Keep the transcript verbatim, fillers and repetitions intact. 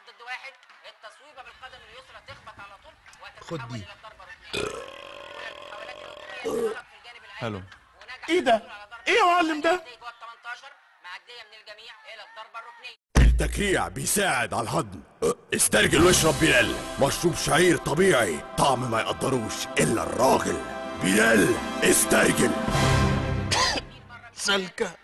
واحد ضد واحد، التصويبه بالقدم اليسرى تخبط على طول وتتحول الى الضربه ركنيه. كل المحاولات الهجوميه في الجانب الايمن. ايه ده؟ ايه يا معلم ده؟ جوه ال تمنتاشر معديه من الجميع الى الضربه الركنيه. التكريع بيساعد على الهضم. استرجل واشرب بلال، مشروب شعير طبيعي طعم ما يقدروش الا الراجل. بلال استرجل. سلكة